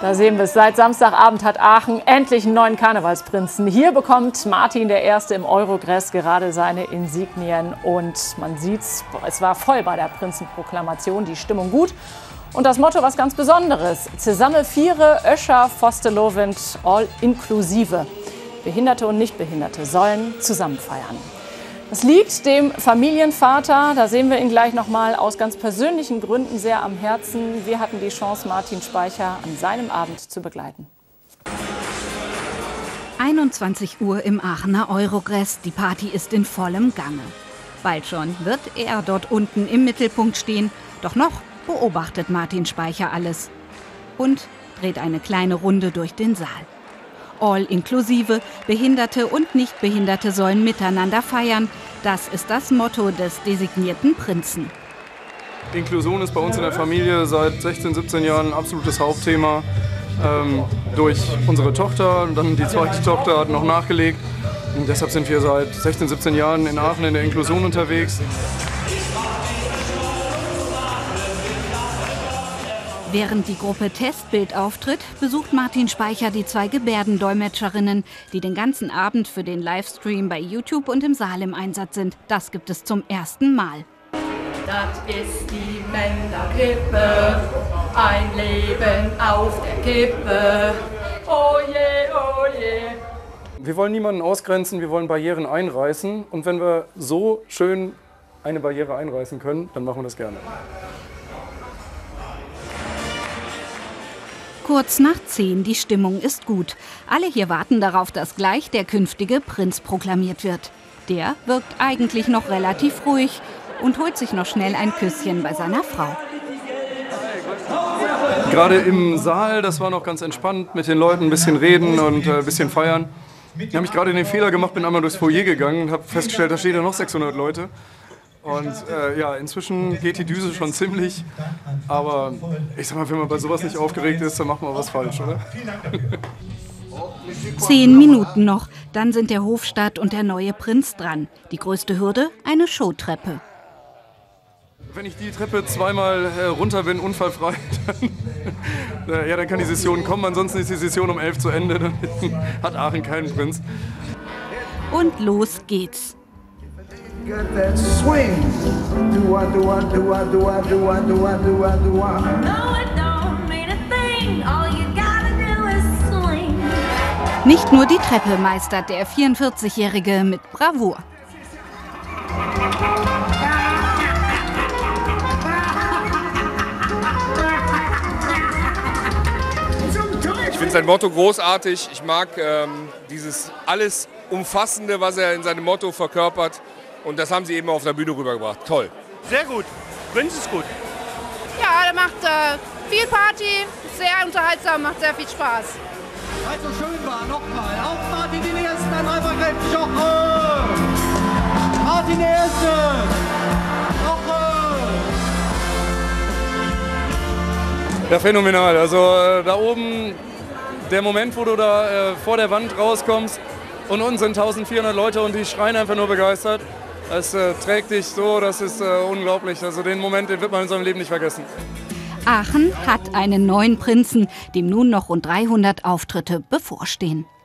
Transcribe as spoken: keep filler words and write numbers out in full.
Da sehen wir es. Seit Samstagabend hat Aachen endlich einen neuen Karnevalsprinzen. Hier bekommt Martin der Erste im Eurogress gerade seine Insignien. Und man sieht's, es war voll bei der Prinzenproklamation, die Stimmung gut. Und das Motto was ganz Besonderes. Zusammen Viere, Öscher, Fostelovend, all inklusive. Behinderte und Nichtbehinderte sollen zusammen feiern. Das liegt dem Familienvater, da sehen wir ihn gleich noch mal, aus ganz persönlichen Gründen sehr am Herzen. Wir hatten die Chance, Martin Speicher an seinem Abend zu begleiten. einundzwanzig Uhr im Aachener Eurogress. Die Party ist in vollem Gange. Bald schon wird er dort unten im Mittelpunkt stehen. Doch noch beobachtet Martin Speicher alles und dreht eine kleine Runde durch den Saal. All inklusive, Behinderte und Nichtbehinderte sollen miteinander feiern. Das ist das Motto des designierten Prinzen. Inklusion ist bei uns in der Familie seit sechzehn, siebzehn Jahren ein absolutes Hauptthema. Ähm, durch unsere Tochter, und dann die zweite Tochter hat noch nachgelegt. Und deshalb sind wir seit sechzehn, siebzehn Jahren in Aachen in der Inklusion unterwegs. Während die Gruppe Testbild auftritt, besucht Martin Speicher die zwei Gebärdendolmetscherinnen, die den ganzen Abend für den Livestream bei YouTube und im Saal im Einsatz sind. Das gibt es zum ersten Mal. Das ist die Männerkippe, ein Leben auf der Kippe. Oh je, oh je. Wir wollen niemanden ausgrenzen, wir wollen Barrieren einreißen. Und wenn wir so schön eine Barriere einreißen können, dann machen wir das gerne. Kurz nach zehn, die Stimmung ist gut. Alle hier warten darauf, dass gleich der künftige Prinz proklamiert wird. Der wirkt eigentlich noch relativ ruhig und holt sich noch schnell ein Küsschen bei seiner Frau. Gerade im Saal, das war noch ganz entspannt, mit den Leuten ein bisschen reden und äh, ein bisschen feiern. Ich habe mich gerade den Fehler gemacht, bin einmal durchs Foyer gegangen und habe festgestellt, da stehen ja noch sechshundert Leute. Und äh, ja, inzwischen geht die Düse schon ziemlich, aber ich sag mal, wenn man bei sowas nicht aufgeregt ist, dann macht man was falsch, oder? Zehn Minuten noch, dann sind der Hofstaat und der neue Prinz dran. Die größte Hürde, eine Showtreppe. Wenn ich die Treppe zweimal äh, runter bin, unfallfrei, dann, äh, ja, dann kann die Session kommen, ansonsten ist die Session um elf zu Ende, dann hat Aachen keinen Prinz. Und los geht's. Get that swing. Do I, do I, do I, do I, do I, do I, do I, do I. No, it don't mean a thing. All you gotta do is swing. Nicht nur die Treppe meistert der vierundvierzigjährige mit Bravour. Ich finde sein Motto großartig. Ich mag ähm, dieses alles Umfassende, was er in seinem Motto verkörpert. Und das haben sie eben auf der Bühne rübergebracht. Toll. Sehr gut. Prinz ist gut. Ja, der macht äh, viel Party, sehr unterhaltsam, macht sehr viel Spaß. Weil es so schön war, nochmal. Auf Martin den Ersten, ein einfach kräftig. Joche! Martin der Erste! Joche! Ja, phänomenal. Also äh, da oben, der Moment, wo du da äh, vor der Wand rauskommst und unten sind eintausendvierhundert Leute und die schreien einfach nur begeistert. Das äh, trägt dich so, das ist äh, unglaublich. Also den Moment, den wird man in seinem Leben nicht vergessen. Aachen hat einen neuen Prinzen, dem nun noch rund dreihundert Auftritte bevorstehen.